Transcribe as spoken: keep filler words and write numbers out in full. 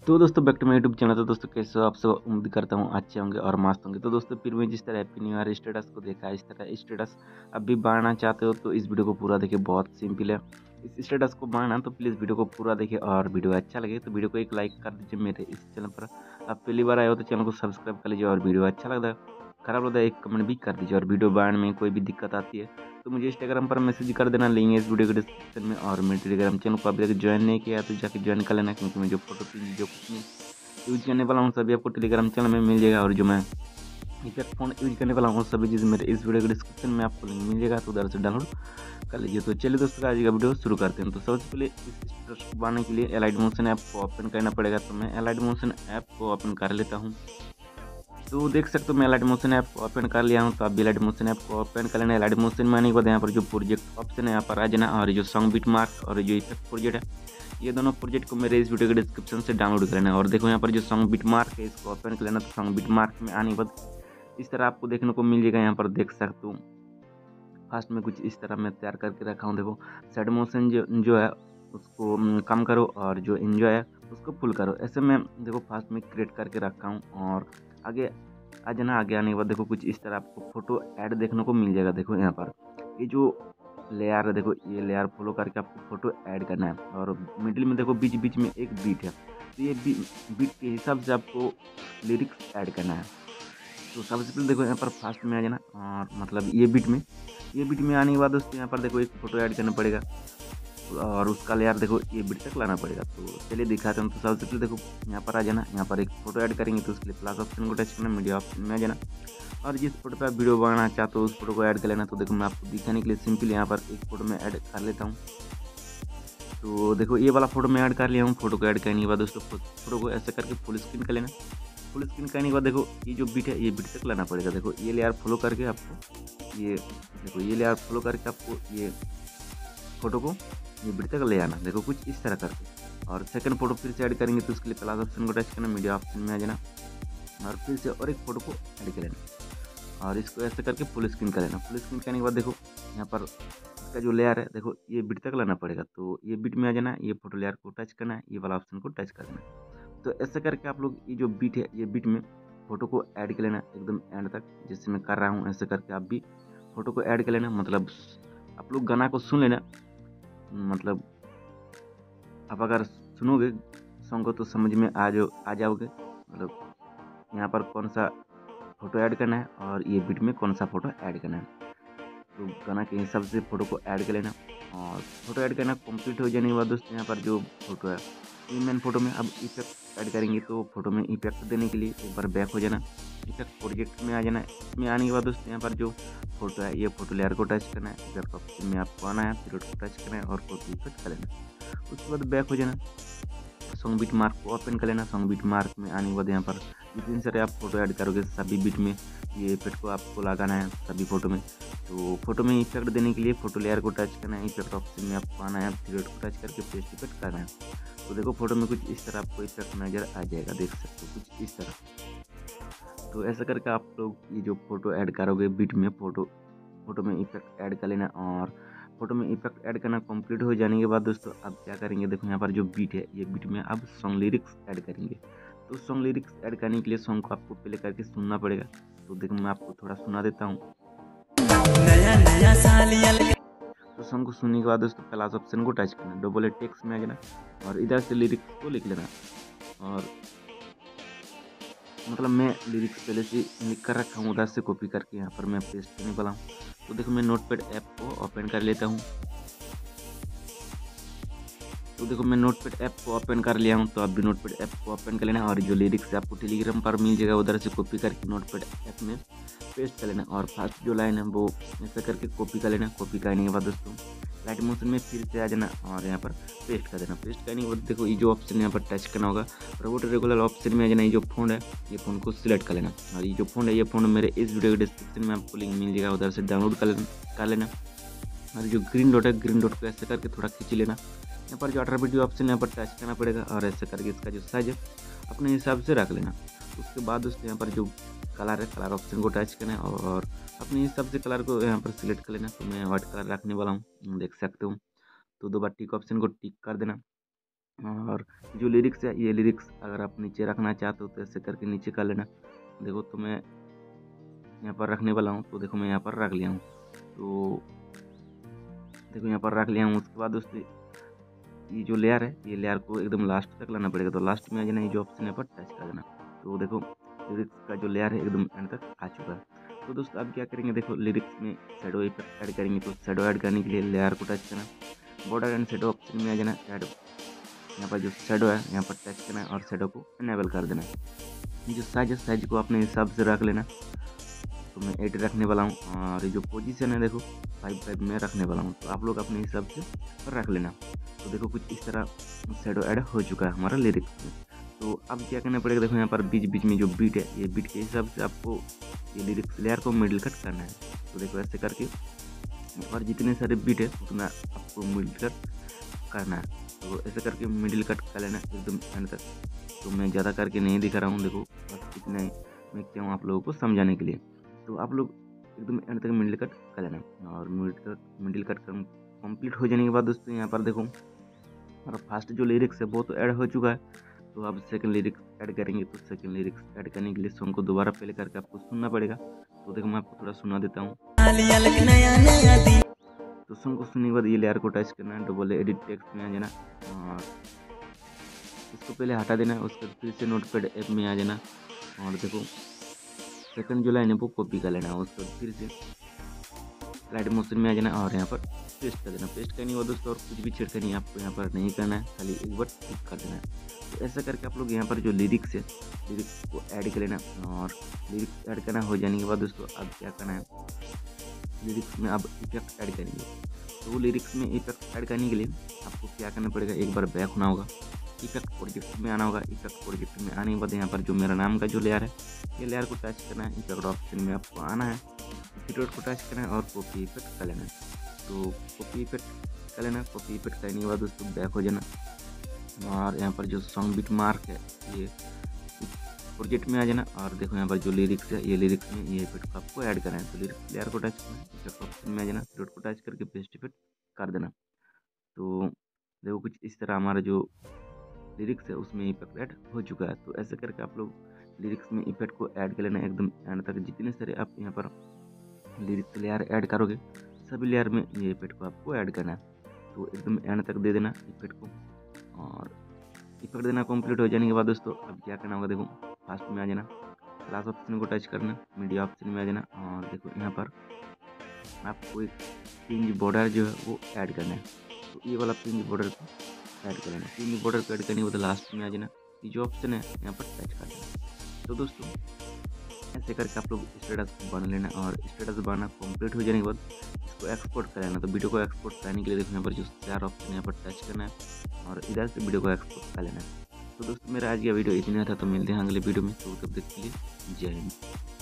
तो दोस्तों back to my YouTube channel. तो दोस्तों कैसे हो आप सब, उम्मीद करता हूँ अच्छे होंगे और मस्त होंगे। तो दोस्तों फिर मैं जिस तरह हैप्पी न्यू ईयर स्टेटस को देखा, इस तरह स्टेटस अब भी बढ़ाना चाहते हो तो इस वीडियो को पूरा देखिए, बहुत सिंपल है। इस स्टेटस को बढ़ाना तो प्लीज़ वीडियो को पूरा देखिए, और वीडियो अच्छा लगे तो वीडियो को एक लाइक कर दीजिए। मेरे इस चैनल पर आप पहली बार आए हो तो चैनल को सब्सक्राइब कर लीजिए, और वीडियो अच्छा लगता है खराब लगता है एक कमेंट भी कर दीजिए। और वीडियो बनाने में कोई भी दिक्कत आती है तो मुझे इंस्टाग्राम पर मैसेज कर देना, लिंक है इस वीडियो के डिस्क्रिप्शन में। और मेरे टेलीग्राम चैनल को अभी तक ज्वाइन नहीं किया तो जाके ज्वाइन कर लेना, क्योंकि मैं जो फोटो जो कुछ नहीं यूज करने वाला हूँ सभी आपको टेलीग्राम चैनल में मिल जाएगा। और जो मैं इफेक्ट फोन यूज करने वाला हूँ सभी चीज़ मेरे इस वीडियो के डिस्क्रिप्शन में आपको लिंक मिल जाएगा, तो उधर से डाउनलोड कर लीजिए। तो चलिए दोस्तों आज का वीडियो शुरू करते हैं। तो सबसे पहले इस स्टेटस को बनाने के लिए एलाइट मोशन ऐप को ओपन करना पड़ेगा। तो मैं एलाइट मोशन ऐप को ओपन कर लेता हूँ। तो देख सकते हो मैं एलाइट मोशन ऐप को ओपन कर लिया हूँ। तो आप भी एलाइट मोशन ऐप को ओपन कर लेना। एलाइट मोशन में आने के बाद यहाँ पर जो प्रोजेक्ट ऑप्शन है यहाँ पर आ जाना, और जो सॉन्ग बीट मार्क और जो इफेक्ट प्रोजेक्ट है ये दोनों प्रोजेक्ट को मेरे इस वीडियो के डिस्क्रिप्शन से डाउनलोड कर लेना। और देखो यहाँ पर जो सॉन्ग बीट मार्क है इसको ओपन कर लेना। तो सॉन्ग बीट मार्क में आने के बाद इस तरह आपको देखने को मिल जाएगा। यहाँ पर देख सकते हो फर्स्ट में कुछ इस तरह मैं तैयार करके रखा हूँ। देखो साइड मोशन जो जो है उसको कम करो, और जो एंजॉय है उसको फुल करो। ऐसे मैं देखो फर्स्ट में क्रिएट करके रखा हूँ। और आगे आ जाना, आगे आने के बाद देखो कुछ इस तरह आपको फोटो ऐड देखने को मिल जाएगा। देखो यहाँ पर ये जो लेयर है, देखो ये लेयर फॉलो करके आपको फोटो ऐड करना है। और मिडिल में देखो बीच बीच में एक बीट है, तो ये बीट के हिसाब से आपको लिरिक्स ऐड करना है। तो सबसे पहले देखो यहाँ पर फास्ट में आ जाना, और मतलब ये बीट में ये बीट में आने के बाद दोस्तों यहाँ पर देखो एक फोटो ऐड करना पड़ेगा, और उसका लेयर देखो ये बीट तक लाना पड़ेगा। तो चलिए दिखाते हैं। तो सबसे पहले देखो यहाँ पर आ जाना, यहाँ पर एक फोटो ऐड करेंगे तो उसके लिए प्लस ऑप्शन को टच करना, मीडिया ऑप्शन में आ जाना, और जिस फोटो पे आप वीडियो बनाना चाहते हो उस फोटो को ऐड कर लेना। तो देखो मैं आपको दिखाने के लिए सिंपल यहाँ पर एक फोटो में ऐड कर लेता हूँ। तो देखो ये वाला फोटो में ऐड कर लिया हूँ। फोटो को ऐड करने के बाद दोस्तों फोटो को ऐसे करके फुल स्क्रीन कर लेना। फुल स्क्रीन करने के बाद देखो ये जो बीट है ये बीट तक लाना पड़ेगा। देखो ये लेयर फॉलो करके आपको ये देखो ये लेयर फॉलो करके आपको ये फोटो को ये बीट तक ले आना। देखो कुछ इस तरह करके, और सेकंड फोटो फिर से ऐड करेंगे तो उसके लिए प्लस ऑप्शन को टच करना, मीडिया ऑप्शन में आ जाना, और फिर से और एक फोटो को ऐड कर लेना, और इसको ऐसे करके फुल स्क्रीन कर लेना। फुल स्क्रीन करने के बाद देखो यहाँ पर इसका जो लेयर है देखो ये बीट तक लाना पड़ेगा। तो ये बीट में आ जाना, ये फोटो लेयर को टच करना है, ये वाला ऑप्शन को टच करना है। तो ऐसे करके आप लोग ये जो बीट है ये बीट में फोटो को ऐड कर लेना एकदम एंड तक, जैसे मैं कर रहा हूँ ऐसे करके आप भी फोटो को ऐड कर लेना। मतलब आप लोग गाना को सुन लेना, मतलब आप अगर सुनोगे सॉन्ग को तो समझ में आ जाओ आ जाओगे मतलब यहाँ पर कौन सा फोटो ऐड करना है और ये बीट में कौन सा फोटो ऐड करना है। तो गाना के हिसाब से फोटो को ऐड कर लेना, और फोटो ऐड करना कंप्लीट हो जाने के बाद दोस्तों यहाँ पर जो फोटो है ये मेन फोटो में अब इफेक्ट ऐड करेंगे। तो फोटो में इफेक्ट देने के लिए एक बार बैक हो जाना, इफेक्ट प्रोजेक्ट में आ जाना। इसमें आने के बाद दोस्तों यहाँ पर जो फोटो है ये फोटो लेयर को टच करना है, इफेक्ट ऑप्शन में आपको आना है, फिर को टच करना है और फोटो इफेक्ट कर लेना। उसके बाद बैक हो जाना, सॉन्ग बीट मार्क को ओपन कर लेना। सॉन्ग बीट मार्क में आने के बाद यहाँ पर जितने सारे आप फोटो ऐड करोगे सभी बीट में ये इफेक्ट को आपको लगाना है सभी फोटो में। तो फोटो में इफेक्ट देने के लिए फोटो लेयर को टच करना है, इफेक्ट ऑप्शन में आपको आना है, फिर को टच करके पेस्ट इफेक्ट करना है। तो देखो फोटो में कुछ इस तरह आपको इफेक्ट नज़र आ जाएगा, देख सकते हो कुछ इस तरह। तो ऐसा करके आप लोग ये जो फोटो ऐड करोगे बीट में फोटो फोटो में इफेक्ट ऐड कर लेना। और फोटो में इफेक्ट ऐड करना कंप्लीट हो जाने के बाद दोस्तों अब क्या करेंगे, देखो यहाँ पर जो बीट है ये बीट में अब सॉन्ग लिरिक्स ऐड करेंगे। तो सॉन्ग लिरिक्स ऐड करने के लिए सॉन्ग को आपको प्ले करके सुनना पड़ेगा। तो देखो मैं आपको थोड़ा सुना देता हूँ। तो सॉन्ग को सुनने के बाद दोस्तों प्लस ऑप्शन को टच करना, डबल टेक्स्ट में आ जाना, और इधर से लिरिक्स को लिख लेना। और मतलब मैं लिरिक्स पहले से लिख कर रखा हूँ, उधर से कॉपी करके यहाँ पर मैं पेस्ट करने वाला हूँ। तो देखो मैं नोटपैड ऐप को ओपन कर लेता हूँ। तो देखो मैं नोटपैड ऐप को ओपन कर लिया हूँ। तो आप भी नोटपैड ऐप को ओपन कर लेना, और जो लिरिक्स आपको टेलीग्राम पर मिल जाएगा उधर से कॉपी करके नोटपैड ऐप में पेस्ट कर लेना। और फर्स्ट जो लाइन है वो ऐसा करके कॉपी कर लेना। कॉपी करने के बाद दोस्तों लाइट मोशन में फिर से आ जाना, और यहाँ पर पेस्ट कर देना। पेस्ट करने के बाद देखो ये जो ऑप्शन यहाँ पर टच करना होगा, रोबोट रेगुलर ऑप्शन में आ जाना। ये जो फोन है ये फ़ोन को सिलेक्ट कर लेना, और ये जो फोन है ये फ़ोन मेरे इस वीडियो के डिस्क्रिप्शन में आपको लिंक मिल जाएगा, उधर से डाउनलोड कर कर लेना। और जो ग्रीन डॉट है ग्रीन डॉट को ऐसे करके थोड़ा खींच लेना। यहाँ पर जो अठारह वीडियो ऑप्शन यहाँ पर टच करना पड़ेगा, और ऐसे करके इसका जो साइज है अपने हिसाब से रख लेना। उसके बाद दोस्तों यहाँ पर जो कलर है कलर ऑप्शन को टच करना है, और अपने हिसाब से कलर को यहाँ पर सिलेक्ट कर लेना। तो मैं व्हाइट कलर रखने वाला हूँ, देख सकते हो। तो दो बार टिक ऑप्शन को टिक कर देना। और जो लिरिक्स है ये लिरिक्स अगर आप नीचे रखना चाहते हो तो ऐसे करके नीचे कर लेना। देखो तो मैं यहाँ पर रखने वाला हूँ, तो देखो मैं यहाँ पर रख लिया हूँ। तो देखो यहाँ पर रख लिया हूँ। उसके बाद दोस्तों ये जो लेयर है ये लेयर को एकदम लास्ट तक लाना पड़ेगा। तो लास्ट में आ जाना, ये जो ऑप्शन है पर टच कर देना। तो देखो लिरिक्स का जो लेयर है एकदम एंड तक आ चुका है। तो दोस्तों अब क्या करेंगे, देखो लिरिक्स में शेडो इफेक्ट ऐड करेंगे। तो शेडो ऐड करने के लिए लेयर को टच करना, बॉर्डर एंड शेडो ऑप्शन में आ जाना, ऐड यहाँ पर जो शेडो है यहाँ पर टच करना है और शेडो को इनेबल कर देना। जो साइज है साइज को अपने हिसाब से रख लेना। तो मैं एट रखने वाला हूँ और ये जो पोजीशन है देखो फाइव फाइव में रखने वाला हूँ। तो आप लोग अपने हिसाब से रख लेना। तो देखो कुछ इस तरह शेडो ऐड हो चुका है हमारा लिरिक्स में। तो अब क्या करना पड़ेगा, देखो यहाँ पर बीच बीच में जो बीट है ये बीट के हिसाब से आपको ये लिरिक्स लेयर को मिडिल कट करना है। तो देखो ऐसे करके और जितने सारे बीट है उतना आपको मिडिल कट करना है। तो ऐसे करके मिडिल कट कर लेना एकदम एंड तक। तो मैं ज़्यादा करके नहीं दिखा रहा हूँ, देखो बस इतना ही मैं क्या हूँ आप लोगों को समझाने के लिए। तो आप लोग एकदम एंड तक मिडिल कट कर लेना। और middle cut middle cut complete हो जाने के बाद दोस्तों यहाँ पर देखो हमारा फर्स्ट जो लिरिक्स है वो तो ऐड हो चुका है। तो अब सेकंड लिरिक्स ऐड करेंगे। तो सेकंड लिरिक्स ऐड करने के लिए सॉन्ग को दोबारा प्ले करके आपको सुनना पड़ेगा। तो देखो मैं आपको थोड़ा सुना देता हूँ। तो सॉन्ग को सुनने के बाद ये लेयर को टच करना है, डबल एडिट टेक्स्ट में आ जाना और इसको पहले हटा देना है। उसके बाद फिर से नोटपैड ऐप में आ जाना और देखो सेकंड जो लाइन है वो कॉपी कर लेना है। उसके बाद फिर से स्लाइड मोशन में आ जाना और यहाँ पर पेस्ट कर देना। पेस्ट करने के बाद दोस्तों और कुछ भी छेड़खानी आपको यहाँ पर नहीं करना है, खाली एक बार टिक कर देना है। तो ऐसा करके आप लोग यहाँ पर जो लिरिक्स है लिरिक्स को ऐड कर लेना। और लिरिक्स ऐड करना हो जाने के बाद दोस्तों अब क्या करना है, लिरिक्स में अब इफेक्ट ऐड करेंगे। तो लिरिक्स में इफेक्ट ऐड करने के लिए आपको क्या करना पड़ेगा, एक बार बैक होना होगा, इफेक्ट प्रोजेक्ट में आना होगा। इफेक्ट प्रोजेक्ट में आने के बाद यहाँ पर जो मेरा नाम का जो लेयर है ये लेयर को टच करना है। इफेक्ट ऑप्शन में आपको आना है, इफेक्ट को टच करना है और कॉपी इफेक्ट कर लेना है। तो कॉपी इफेक्ट कर लेना। कॉपी इफेक्ट करने के बाद दोस्तों बैक हो जाना और यहाँ पर जो सॉन्ग बीट मार्क है ये प्रोजेक्ट में आ जाना। और देखो यहाँ पर जो लिरिक्स है ये लिरिक्स में ये इफेक्ट को आपको ऐड करना है। तो लिरिक्स लेयर को टच करना है, इफेक्ट ऑप्शन में आ जाना, इफेक्ट को टच करके पेस्ट इफेक्ट कर देना। तो देखो कुछ इस तरह हमारा जो लिरिक्स है उसमें इफेक्ट ऐड हो चुका है। तो ऐसे करके आप लोग लिरिक्स में इफेक्ट को ऐड कर लेना एकदम एंड तक। जितने सारे आप यहाँ पर लिरिक्स लेयर ऐड करोगे सभी लेयर में ये इफेक्ट को आपको ऐड करना है। तो एकदम एंड तक दे देना इफेक्ट को। और इफेक्ट देना कंप्लीट हो जाने के बाद दोस्तों अब क्या करना होगा, देखो फास्ट में आ जाना, क्लास ऑप्शन को टच करना, मीडिया ऑप्शन में आ जाना और देखो यहाँ पर आपको एक पिंक बॉर्डर जो है वो ऐड करना है। तो ये वाला पिंक बॉर्डर को ऐड कर लेना। पिंक बॉर्डर को ऐड करने के बाद लास्ट में आ जाना, ये जो ऑप्शन है यहाँ पर टच कर देना। तो दोस्तों ऐसे करके आप लोग स्टेटस बना लेना। और स्टेटस बनाना कंप्लीट हो जाने के बाद इसको एक्सपोर्ट कर लेना। तो वीडियो को एक्सपोर्ट करने के लिए देखो यहाँ पर जो चार ऑप्शन यहाँ पर टच करना है और इधर से वीडियो को एक्सपोर्ट कर लेना है। तो दोस्तों मेरा आज का वीडियो इतना था। तो मिलते हैं अगले वीडियो में। तो तब तक के लिए जय हिंद।